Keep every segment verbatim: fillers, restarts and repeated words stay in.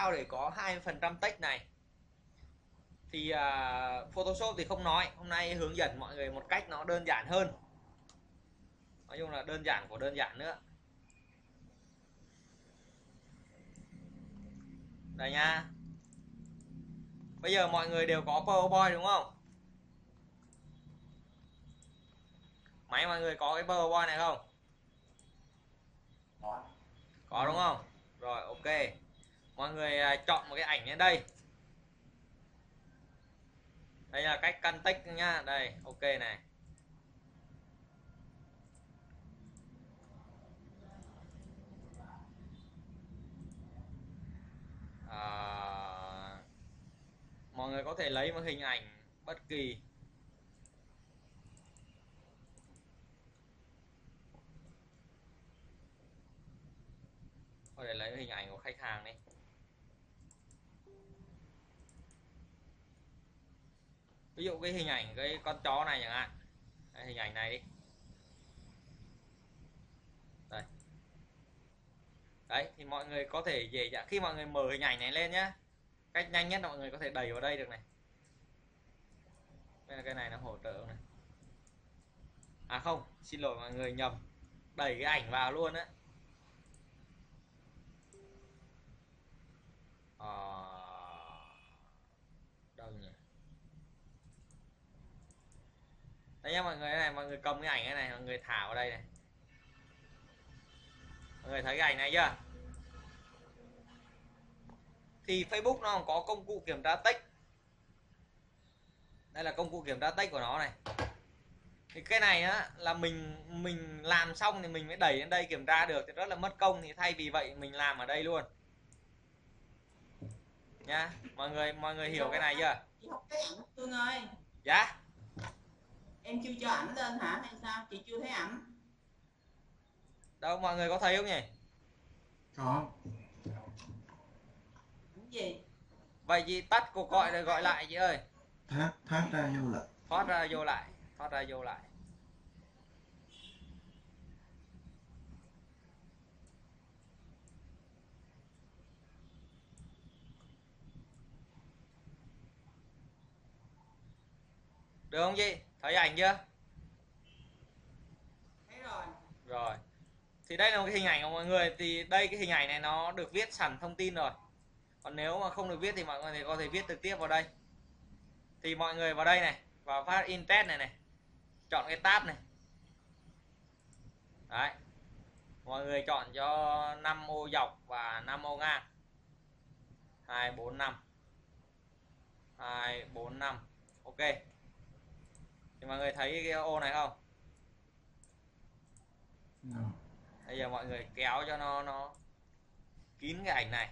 sao để có hai mươi phần trăm text này? Thì uh, Photoshop thì không nói, hôm nay hướng dẫn mọi người một cách nó đơn giản hơn. Nói chung là đơn giản của đơn giản nữa. Đây nha. Bây giờ mọi người đều có PowerPoint đúng không? Máy mọi người có cái PowerPoint này không? Có. Có đúng không? Rồi ok. Mọi người chọn một cái ảnh lên đây. Đây là cách căn text nhá. Đây, ok này. À, mọi người có thể lấy một hình ảnh bất kỳ. Có thể lấy hình ảnh của khách hàng đi. Ví dụ cái hình ảnh cái con chó này chẳng hạn. Đây, hình ảnh này đi. Đây. Đấy thì mọi người có thể dễ dàng khi mọi người mở hình ảnh này lên nhá. Cách nhanh nhất là mọi người có thể đẩy vào đây được này. Đây là cái này nó hỗ trợ này. À không, xin lỗi mọi người nhầm. Đẩy cái ảnh vào luôn á. À, đâu nhỉ? Đây nhá mọi người, này mọi người cầm cái ảnh cái này, mọi người thả vào đây này. Mọi người thấy cái ảnh này chưa? Thì Facebook nó có công cụ kiểm tra text. Đây là công cụ kiểm tra text của nó này. Thì cái này á là mình mình làm xong thì mình mới đẩy lên đây kiểm tra được thì rất là mất công, thì thay vì vậy mình làm ở đây luôn. Nha, mọi người mọi người hiểu cái này chưa? Chị học cái ảnh Tương ơi. Dạ. Em chưa cho ảnh lên hả hay sao? Chị chưa thấy ảnh. Đâu mọi người có thấy không nhỉ? Có. Ảnh gì? Vậy chị tắt cuộc gọi rồi gọi lại chị ơi. Thoát thoát ra vô lại. Thoát ra vô lại, thoát ra vô lại. Được không chị? Thấy ảnh chưa? Thấy rồi. Rồi. Thì đây là một cái hình ảnh của mọi người. Thì đây cái hình ảnh này nó được viết sẵn thông tin rồi. Còn nếu mà không được viết thì mọi người có thể viết trực tiếp vào đây. Thì mọi người vào đây này, vào phát in text này này. Chọn cái tab này. Đấy. Mọi người chọn cho năm ô dọc và năm ô ngang. hai bốn năm. hai bốn năm. Ok. Thì mọi người thấy cái ô này không? No. Bây giờ mọi người kéo cho nó nó kín cái ảnh này.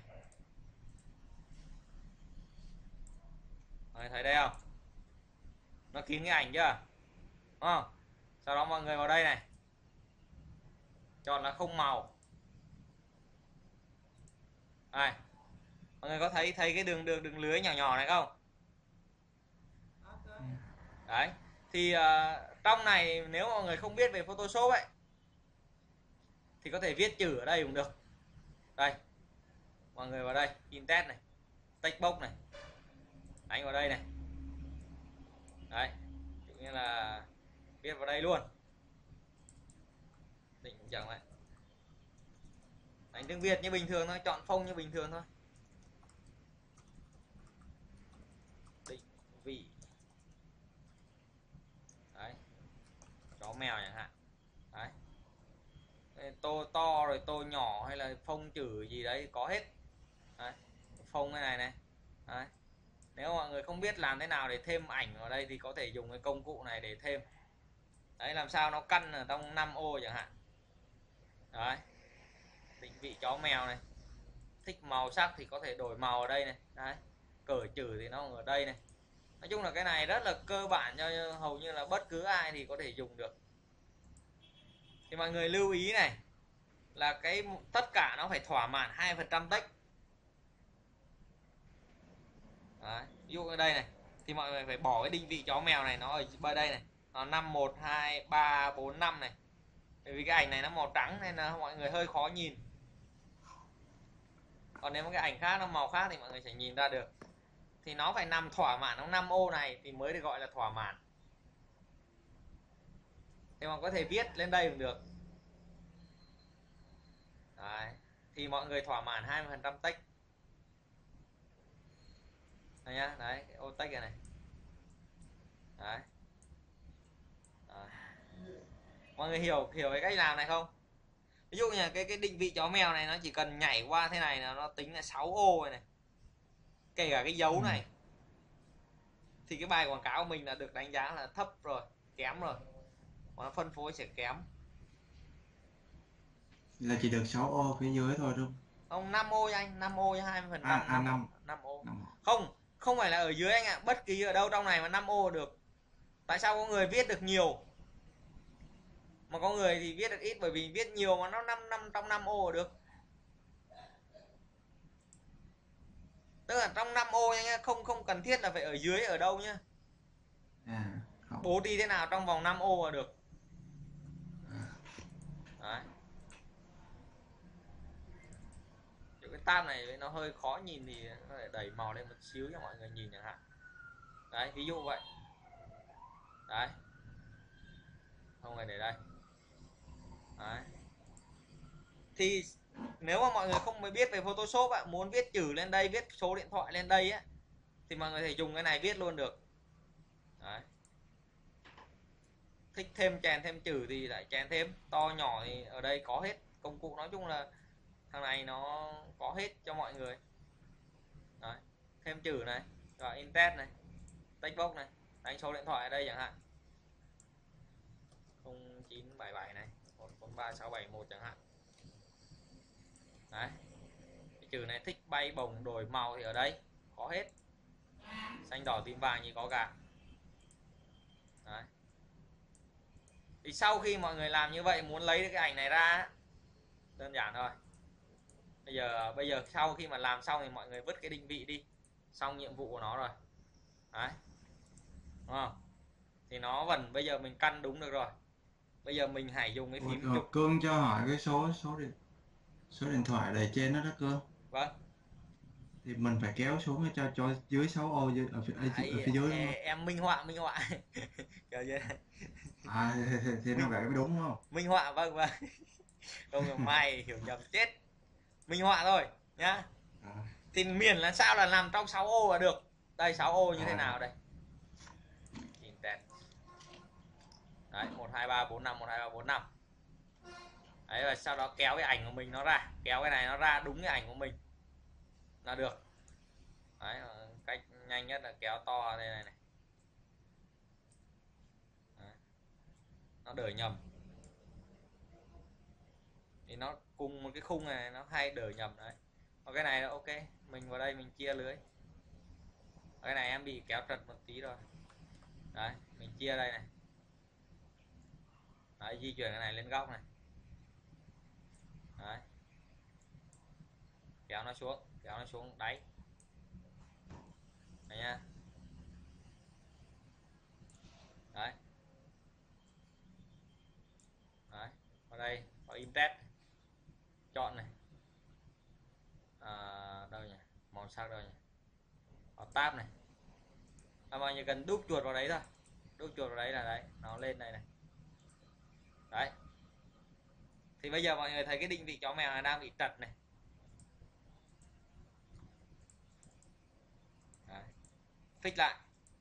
Mọi người thấy đây không? Nó kín cái ảnh chưa? Đúng không? Sau đó mọi người vào đây này. Chọn là không màu. Đây. Mọi người có thấy thấy cái đường đường đường lưới nhỏ nhỏ này không? Đấy. Thì uh, trong này nếu mọi người không biết về Photoshop ấy thì có thể viết chữ ở đây cũng được. Đây. Mọi người vào đây, in text này, text box này. Đánh vào đây này. Đấy. Tự nhiên là viết vào đây luôn. Định chẳng lại. Đánh tiếng Việt như bình thường thôi, chọn phông như bình thường thôi. Định vị. Đấy. Chó mèo chẳng hạn. Đấy. Tô to rồi tô nhỏ hay là phông chữ gì đấy có hết. Đấy. Phông cái này này. Đấy. Nếu mọi người không biết làm thế nào để thêm ảnh vào đây thì có thể dùng cái công cụ này để thêm. Đấy, làm sao nó căn ở trong năm ô chẳng hạn. Đấy. Định vị chó mèo này. Thích màu sắc thì có thể đổi màu ở đây này. Đấy. Cởi chữ thì nó ở đây này. Nói chung là cái này rất là cơ bản cho hầu như là bất cứ ai thì có thể dùng được. Thì mọi người lưu ý này là cái tất cả nó phải thỏa mãn hai phần trăm text. Đấy. Ví dụ ở đây này thì mọi người phải bỏ cái định vị chó mèo này nó ở bên đây này, nó năm một hai ba bốn năm này. Bởi vì cái ảnh này nó màu trắng nên là mọi người hơi khó nhìn. Còn nếu mà cái ảnh khác nó màu khác thì mọi người sẽ nhìn ra được. Thì nó phải nằm thỏa mãn trong năm ô này thì mới được gọi là thỏa mãn. Thì mà có thể viết lên đây cũng được. Đấy. Thì mọi người thỏa mãn hai mươi phần trăm text. Đấy nhá, đấy, cái ô text này này. Đấy. Đấy. Mọi người hiểu hiểu cái cách làm này không? Ví dụ như cái cái định vị chó mèo này nó chỉ cần nhảy qua thế này là nó tính là sáu ô rồi này. Kể cả cái dấu Ừ. này. Thì cái bài quảng cáo của mình là được đánh giá là thấp rồi, kém rồi. Mà nó phân phối sẽ kém. Là chỉ được sáu ô phía dưới thôi đúng không? Không, năm ô nha anh, năm ô nha, hai mươi phần trăm. À, à năm. năm ô. năm. Không, không phải là ở dưới anh ạ, bất kỳ ở đâu trong này mà năm ô được. Tại sao có người viết được nhiều mà có người thì viết được ít? Bởi vì viết nhiều mà nó năm năm trong năm ô được. Tức là trong năm ô nha, không không cần thiết là phải ở dưới ở đâu nhá. À, không. Bố trí thế nào trong vòng năm ô là được. Đấy. Cái tab này nó hơi khó nhìn thì nó phải đẩy màu lên một xíu cho mọi người nhìn chẳng hạn. Đấy, ví dụ vậy. Đấy. Không phải để đây. Đấy. Thì nếu mà mọi người không mới biết về Photoshop ạ, muốn viết chữ lên đây, viết số điện thoại lên đây á, thì mọi người thể dùng cái này viết luôn được. Đấy. Thích thêm chèn thêm chữ thì lại chèn thêm, to nhỏ thì ở đây có hết. Công cụ nói chung là thằng này nó có hết cho mọi người. Đấy. Thêm chữ này, rồi intet này, text box này, đánh số điện thoại ở đây chẳng hạn, không chín bảy bảy này, một không ba sáu bảy một chẳng hạn. Đấy. Cái chữ này thích bay bổng đổi màu thì ở đây có hết, xanh đỏ tím vàng gì có cả. Đấy. Thì sau khi mọi người làm như vậy, muốn lấy được cái ảnh này ra đơn giản thôi. Bây giờ bây giờ sau khi mà làm xong thì mọi người vứt cái định vị đi, xong nhiệm vụ của nó rồi. Đấy. Đúng không? Thì nó vẫn bây giờ mình căn đúng được rồi. Bây giờ mình hãy dùng cái phím chụp. Cương cho hỏi cái số số điện số điện thoại để trên đó đó Cương. Vâng. Thì mình phải kéo xuống cho cho dưới sáu ô dưới, ở phía, ở, Đấy, ở phía dưới đúng không? em minh họa minh họa. Kiểu như À thì, thì, thì nó vậy mới đúng không? minh họa, vâng vâng. Không mai hiểu nhầm chết. Minh họa thôi nhá. À. Thì miền là sao là nằm trong sáu ô là được. Đây sáu ô như thế nào đây? Đấy, một hai ba bốn năm, một hai ba bốn năm. Đấy, và sau đó kéo cái ảnh của mình nó ra, kéo cái này nó ra đúng cái ảnh của mình là được. Đấy, cách nhanh nhất là kéo to đây này này. Đấy. Nó đỡ nhầm. Thì nó cùng một cái khung này nó hay đỡ nhầm đấy. Còn cái này là ok, mình vào đây mình chia lưới. Cái này em bị kéo trật một tí rồi. Đấy, mình chia đây này. Đấy, di chuyển cái này lên góc này. Đấy. Kéo nó xuống, kéo nó xuống đáy. Đấy nha. Đấy. Đấy, ở đây có intet. Chọn này. À, đâu nhỉ? Màu sắc đâu nhỉ? Có tab này. À, mọi người cần đúp chuột vào đấy thôi. Đúp chuột vào đấy là đấy, nó lên đây này. Đấy. Thì bây giờ mọi người thấy cái định vị chó mèo này đang bị trật này. Đấy. Fix lại.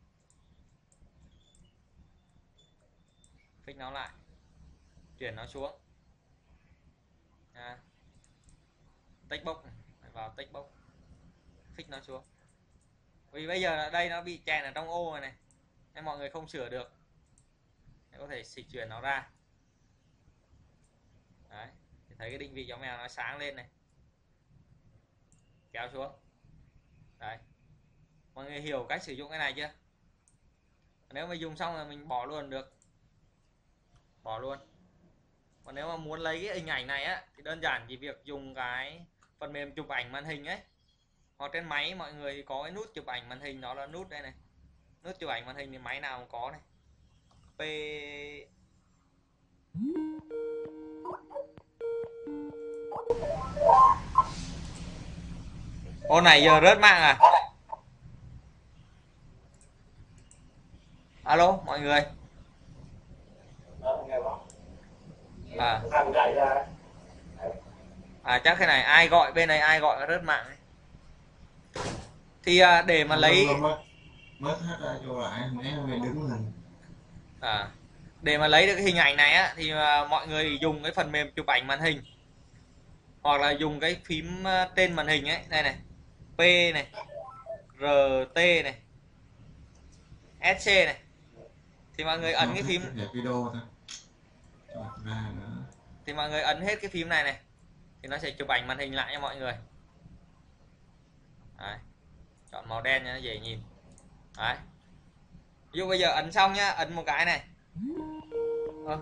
Fix nó lại. Chuyển nó xuống. À. Text box này. Vào text box. Fix nó xuống. Vì bây giờ ở đây nó bị chèn ở trong ô này này. Nên mọi người không sửa được. Nên có thể xịt chuyển nó ra. Đấy. Thì thấy cái định vị chó mèo nó sáng lên này. Kéo xuống. Đấy. Mọi người hiểu cách sử dụng cái này chưa? Nếu mà dùng xong rồi mình bỏ luôn được. Bỏ luôn. Còn nếu mà muốn lấy cái hình ảnh này á thì đơn giản chỉ việc dùng cái phần mềm chụp ảnh màn hình ấy. Hoặc trên máy mọi người có cái nút chụp ảnh màn hình, đó là nút đây này. Nút chụp ảnh màn hình thì máy nào cũng có này. P Ô này giờ rớt mạng à? Alo mọi người. À, à chắc cái này ai gọi bên này ai gọi rớt mạng ấy. Thì à, để mà lấy mới hết ra vô lại mấy người đứng mình à, để mà lấy được cái hình ảnh này á thì à, mọi người dùng cái phần mềm chụp ảnh màn hình hoặc là dùng cái phím trên màn hình ấy, đây này, P này, rờ tê này, ét xê này, thì mọi người ấn cái phím video thôi. Ra nữa. Thì mọi người ấn hết cái phím này này thì nó sẽ chụp ảnh màn hình lại cho mọi người. Đấy. Chọn màu đen cho nó dễ nhìn. Đấy. Ví dụ bây giờ ấn xong nhá, ấn một cái này. Ờ.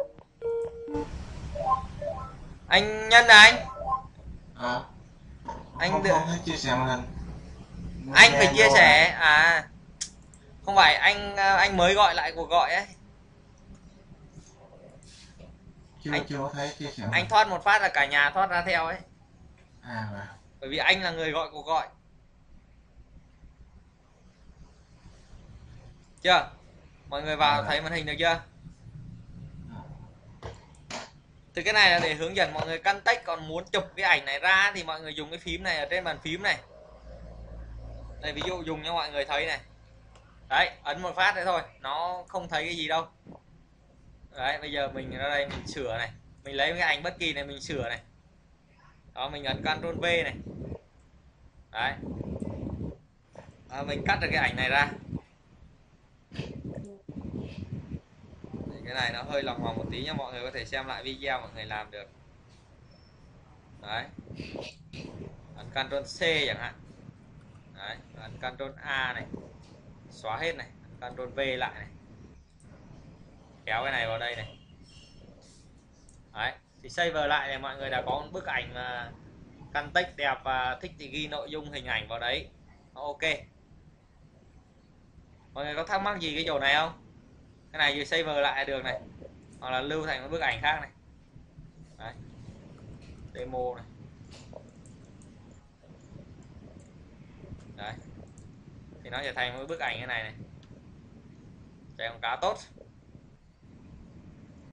Anh Nhân à anh? À, Anh không, được không thấy chia sẻ màn hình. Anh phải chia sẻ à? Không phải anh anh mới gọi lại cuộc gọi ấy. Chưa Anh chưa thấy chia sẻ. Anh thoát một phát là cả nhà thoát ra theo ấy. À vào. Bởi vì anh là người gọi cuộc gọi. Chưa? Mọi người vào À, thấy màn hình được chưa? Thì cái này là để hướng dẫn mọi người căn tách, còn muốn chụp cái ảnh này ra thì mọi người dùng cái phím này ở trên bàn phím này. Đây ví dụ dùng cho mọi người thấy này. Đấy, ấn một phát đấy thôi, nó không thấy cái gì đâu. Đấy, bây giờ mình ra đây mình sửa này. Mình lấy cái ảnh bất kỳ này mình sửa này. Đó, mình ấn Ctrl V này. Đấy. Đó, mình cắt được cái ảnh này ra. Cái này nó hơi lòng vòng một tí nhưng mọi người có thể xem lại video mọi người làm được. Đấy. Ấn Ctrl C chẳng hạn. Đấy, ấn Ctrl A này. Xóa hết này, ấn Ctrl V lại này. Kéo cái này vào đây này. Đấy, thì save lại này mọi người đã có một bức ảnh mà căn tách đẹp và thích thì ghi nội dung hình ảnh vào đấy. Ok. Mọi người có thắc mắc gì cái chỗ này không? Cái này thì save lại được này, hoặc là lưu thành một bức ảnh khác này. Đấy. Demo này. Đấy. Thì nó sẽ thành một bức ảnh cái này này. Chạy quảng cáo tốt.